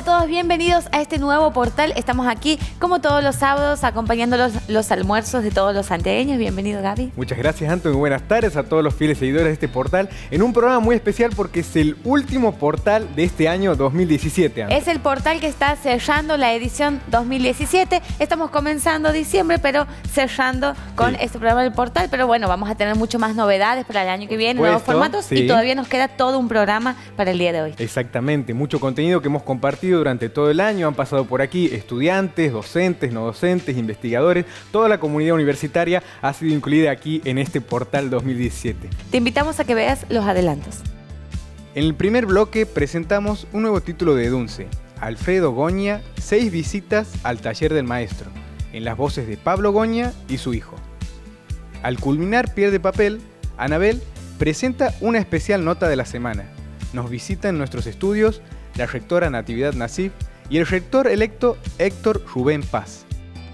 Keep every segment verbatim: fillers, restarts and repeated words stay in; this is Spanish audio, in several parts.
todos, bienvenidos a este nuevo portal. Estamos aquí como todos los sábados acompañando los, los almuerzos de todos los santiagueños. Bienvenido, Gaby. Muchas gracias, Anto, y buenas tardes a todos los fieles seguidores de este portal en un programa muy especial porque es el último portal de este año dos mil diecisiete, Anto. Es el portal que está cerrando la edición dos mil diecisiete. Estamos comenzando diciembre, pero cerrando con sí. este programa del portal. Pero bueno, vamos a tener mucho más novedades para el año que viene, nuevos formatos sí. y todavía nos queda todo un programa para el día de hoy. Exactamente, mucho contenido que hemos compartido durante todo el año. Han pasado por aquí estudiantes, docentes, no docentes, investigadores. Toda la comunidad universitaria ha sido incluida aquí en este portal dos mil diecisiete. Te invitamos a que veas los adelantos. En el primer bloque presentamos un nuevo título de Dunce, Alfredo Goña, seis visitas al taller del maestro, en las voces de Pablo Goña y su hijo. Al culminar Piel de Papel, Anabel presenta una especial nota de la semana. Nos visita en nuestros estudios la rectora Natividad Nasif y el rector electo Héctor Rubén Paz.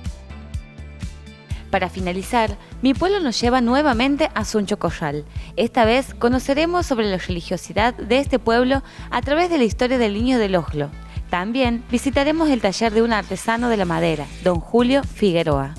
Para finalizar, Mi Pueblo nos lleva nuevamente a Suncho Corral. Esta vez conoceremos sobre la religiosidad de este pueblo a través de la historia del niño del Oslo. También visitaremos el taller de un artesano de la madera, don Julio Figueroa.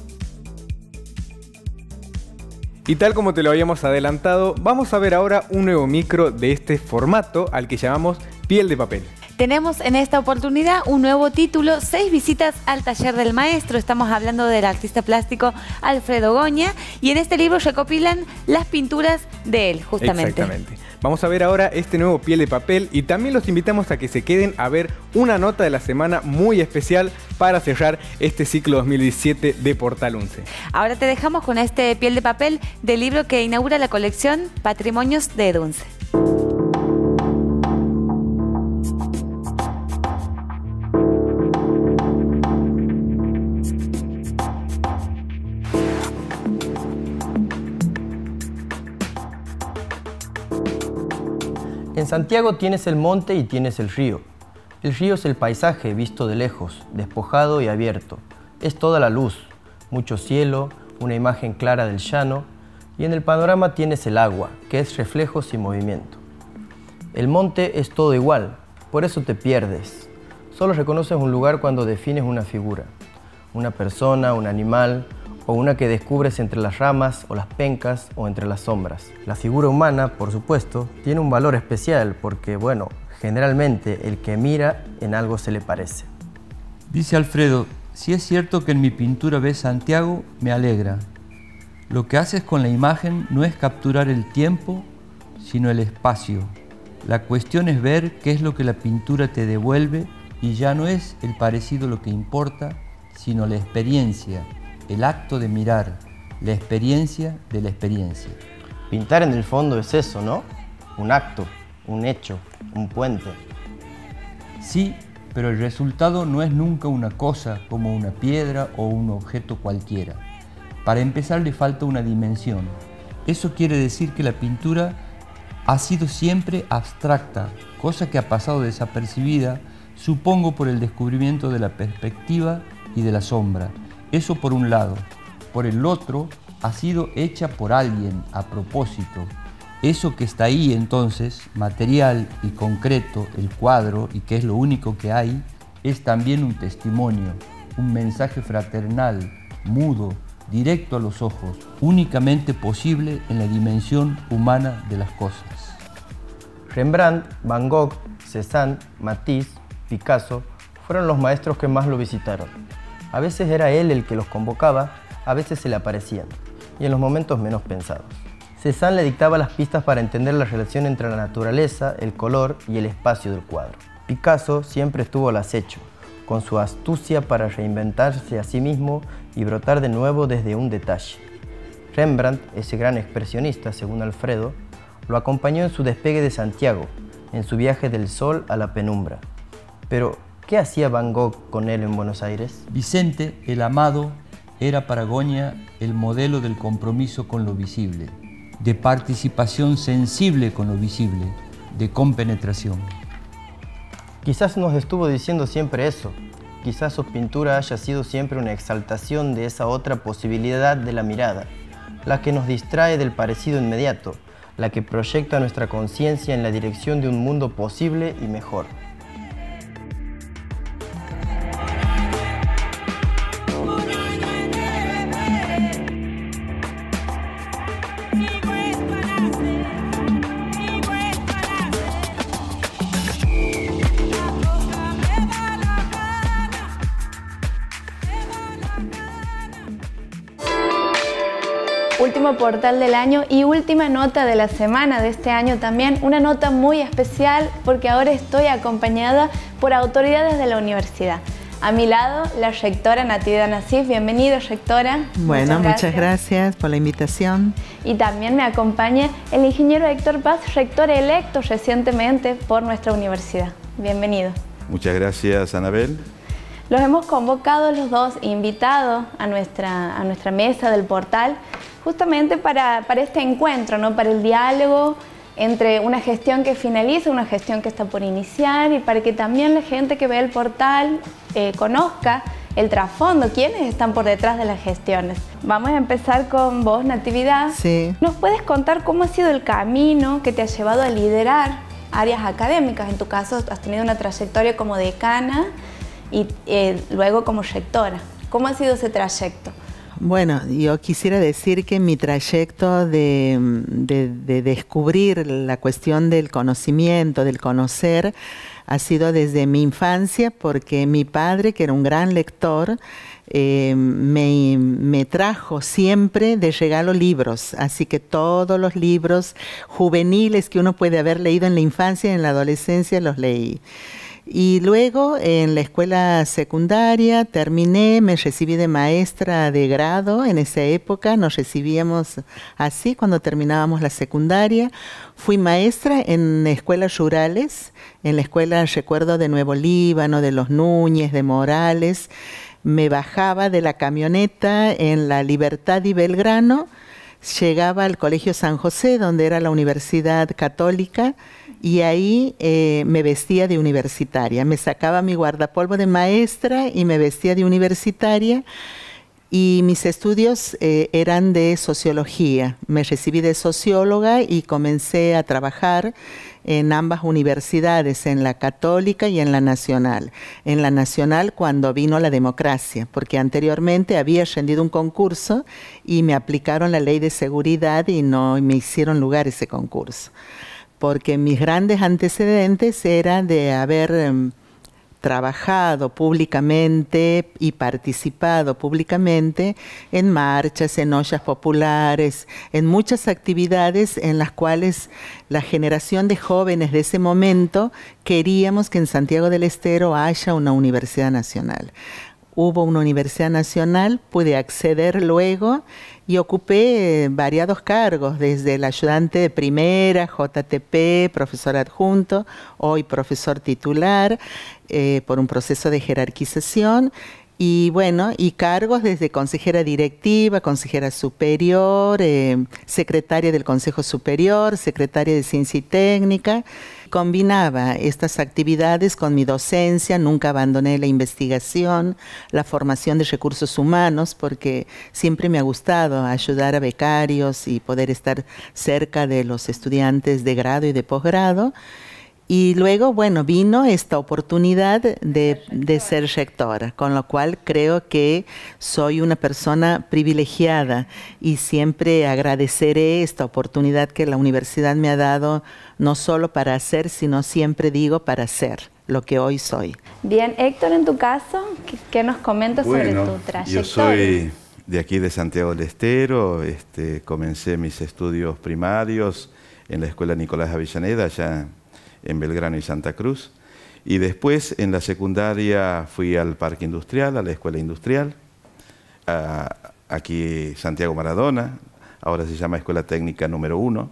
Y tal como te lo habíamos adelantado, vamos a ver ahora un nuevo micro de este formato al que llamamos Piel de Papel. Tenemos en esta oportunidad un nuevo título, seis visitas al taller del maestro. Estamos hablando del artista plástico Alfredo Goña y en este libro recopilan las pinturas de él, justamente. Exactamente. Vamos a ver ahora este nuevo Piel de Papel y también los invitamos a que se queden a ver una nota de la semana muy especial para cerrar este ciclo dos mil diecisiete de Portal once. Ahora te dejamos con este Piel de Papel del libro que inaugura la colección Patrimonios de Dunce. En Santiago tienes el monte y tienes el río. El río es el paisaje visto de lejos, despojado y abierto. Es toda la luz, mucho cielo, una imagen clara del llano, y en el panorama tienes el agua, que es reflejos y movimiento. El monte es todo igual, por eso te pierdes. Solo reconoces un lugar cuando defines una figura, una persona, un animal, o una que descubres entre las ramas o las pencas o entre las sombras. La figura humana, por supuesto, tiene un valor especial porque, bueno, generalmente el que mira en algo se le parece. Dice Alfredo, si es cierto que en mi pintura ves Santiago, me alegra. Lo que haces con la imagen no es capturar el tiempo, sino el espacio. La cuestión es ver qué es lo que la pintura te devuelve y ya no es el parecido lo que importa, sino la experiencia. El acto de mirar, la experiencia de la experiencia. Pintar en el fondo es eso, ¿no? Un acto, un hecho, un puente. Sí, pero el resultado no es nunca una cosa como una piedra o un objeto cualquiera. Para empezar le falta una dimensión. Eso quiere decir que la pintura ha sido siempre abstracta, cosa que ha pasado desapercibida, supongo por el descubrimiento de la perspectiva y de la sombra. Eso por un lado. Por el otro, ha sido hecha por alguien a propósito. Eso que está ahí entonces, material y concreto, el cuadro, y que es lo único que hay, es también un testimonio, un mensaje fraternal, mudo, directo a los ojos, únicamente posible en la dimensión humana de las cosas. Rembrandt, Van Gogh, Cézanne, Matisse, Picasso fueron los maestros que más lo visitaron. A veces era él el que los convocaba, a veces se le aparecían, y en los momentos menos pensados. Cézanne le dictaba las pistas para entender la relación entre la naturaleza, el color y el espacio del cuadro. Picasso siempre estuvo al acecho, con su astucia para reinventarse a sí mismo y brotar de nuevo desde un detalle. Rembrandt, ese gran expresionista, según Alfredo, lo acompañó en su despegue de Santiago, en su viaje del sol a la penumbra. Pero, ¿qué hacía Van Gogh con él en Buenos Aires? Vicente, el amado, era para Goña el modelo del compromiso con lo visible, de participación sensible con lo visible, de compenetración. Quizás nos estuvo diciendo siempre eso. Quizás su pintura haya sido siempre una exaltación de esa otra posibilidad de la mirada, la que nos distrae del parecido inmediato, la que proyecta nuestra conciencia en la dirección de un mundo posible y mejor. último portal del año y última nota de la semana de este año también. Una nota muy especial porque ahora estoy acompañada por autoridades de la universidad. A mi lado, la rectora Natividad Nasif. Bienvenida, rectora. Bueno, muchas gracias. muchas gracias por la invitación. Y también me acompaña el ingeniero Héctor Paz, rector electo recientemente por nuestra universidad. Bienvenido. Muchas gracias, Anabel. Los hemos convocado los dos invitados a nuestra, a nuestra mesa del portal justamente para, para este encuentro, ¿no? Para el diálogo entre una gestión que finaliza, una gestión que está por iniciar y para que también la gente que ve el portal eh, conozca el trasfondo, quiénes están por detrás de las gestiones. Vamos a empezar con vos, Natividad. Sí. ¿Nos puedes contar cómo ha sido el camino que te ha llevado a liderar áreas académicas? En tu caso has tenido una trayectoria como decana y eh, luego como rectora. ¿Cómo ha sido ese trayecto? Bueno, yo quisiera decir que mi trayecto de, de, de descubrir la cuestión del conocimiento, del conocer, ha sido desde mi infancia, porque mi padre, que era un gran lector, eh, me, me trajo siempre de regalo libros, así que todos los libros juveniles que uno puede haber leído en la infancia y en la adolescencia los leí. Y luego en la escuela secundaria terminé, me recibí de maestra de grado. En esa época nos recibíamos así cuando terminábamos la secundaria. Fui maestra en escuelas rurales, en la escuela, recuerdo, de Nuevo Líbano, de Los Núñez, de Morales. Me bajaba de la camioneta en La Libertad y Belgrano, llegaba al Colegio San José, donde era la Universidad Católica, y ahí eh, me vestía de universitaria. Me sacaba mi guardapolvo de maestra y me vestía de universitaria. Y mis estudios eh, eran de sociología. Me recibí de socióloga y comencé a trabajar en ambas universidades, en la Católica y en la Nacional. En la Nacional cuando vino la democracia, porque anteriormente había rendido un concurso y me aplicaron la ley de seguridad y no me hicieron lugar ese concurso. Porque mis grandes antecedentes eran de haber eh, trabajado públicamente y participado públicamente en marchas, en ollas populares, en muchas actividades en las cuales la generación de jóvenes de ese momento queríamos que en Santiago del Estero haya una universidad nacional. Hubo una universidad nacional, pude acceder luego y ocupé variados cargos, desde el ayudante de primera, J T P, profesor adjunto, hoy profesor titular, eh, por un proceso de jerarquización. Y bueno, y cargos desde consejera directiva, consejera superior, eh, secretaria del Consejo Superior, secretaria de Ciencia y Técnica. Combinaba estas actividades con mi docencia, nunca abandoné la investigación, la formación de recursos humanos, porque siempre me ha gustado ayudar a becarios y poder estar cerca de los estudiantes de grado y de posgrado. Y luego, bueno, vino esta oportunidad de, de ser rectora, con lo cual creo que soy una persona privilegiada y siempre agradeceré esta oportunidad que la universidad me ha dado, no solo para hacer, sino siempre digo para ser lo que hoy soy. Bien, Héctor, en tu caso, ¿qué, qué nos comentas bueno, sobre tu trayectoria? Yo soy de aquí de Santiago del Estero, este, comencé mis estudios primarios en la Escuela Nicolás Avellaneda, allá en Belgrano y Santa Cruz, y después en la secundaria fui al Parque Industrial, a la Escuela Industrial, a, aquí Santiago Maradona, ahora se llama Escuela Técnica número uno,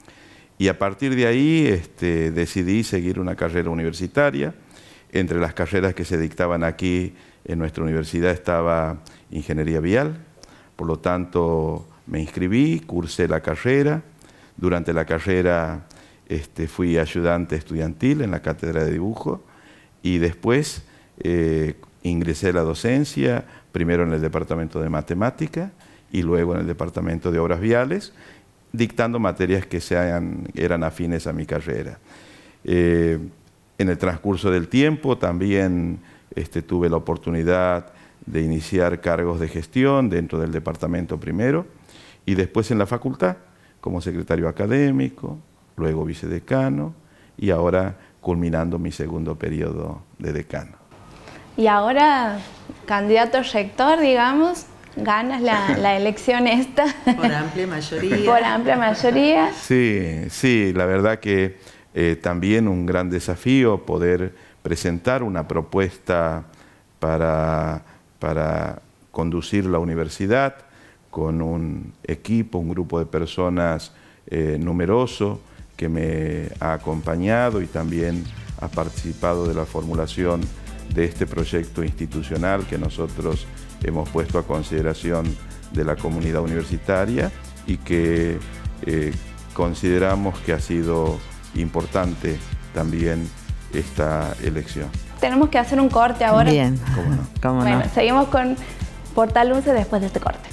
y a partir de ahí este, decidí seguir una carrera universitaria. Entre las carreras que se dictaban aquí en nuestra universidad estaba Ingeniería Vial, por lo tanto me inscribí, cursé la carrera. Durante la carrera Este, fui ayudante estudiantil en la cátedra de dibujo y después eh, ingresé a la docencia, primero en el departamento de matemática y luego en el departamento de obras viales, dictando materias que sean, eran afines a mi carrera. Eh, en el transcurso del tiempo también este, tuve la oportunidad de iniciar cargos de gestión dentro del departamento primero y después en la facultad como secretario académico, luego vicedecano y ahora culminando mi segundo periodo de decano. Y ahora, candidato rector, digamos, ganas la, la elección esta. Por amplia mayoría. Por amplia mayoría. Sí, sí, la verdad que eh, también un gran desafío poder presentar una propuesta para, para conducir la universidad con un equipo, un grupo de personas eh, numeroso que me ha acompañado y también ha participado de la formulación de este proyecto institucional que nosotros hemos puesto a consideración de la comunidad universitaria y que eh, consideramos que ha sido importante también esta elección. Tenemos que hacer un corte ahora. Bien, ¿Cómo no? ¿Cómo Bueno, no? seguimos con Portal once después de este corte.